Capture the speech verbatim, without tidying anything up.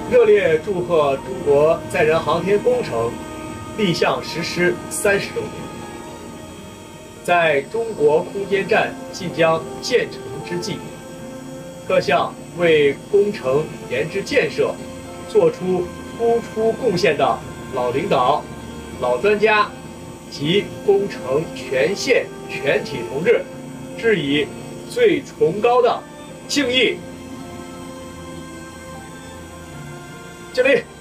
热烈祝贺中国载人航天工程立项实施三十周年。在中国空间站即将建成之际，特向为工程研制建设做出突出贡献的老领导、老专家及工程全线全体同志，致以最崇高的敬意。敬礼。